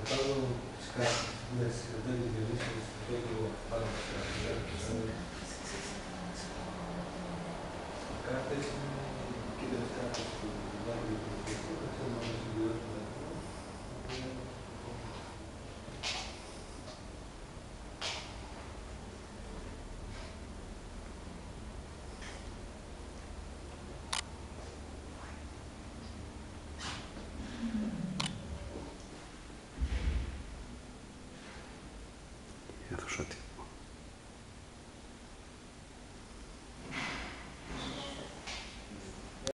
πάρω τις κάρτες. Ναι, στις 15 Διονύσης, το πάρω τις κάρτες. Οι κάρτες είναι και τελευταία.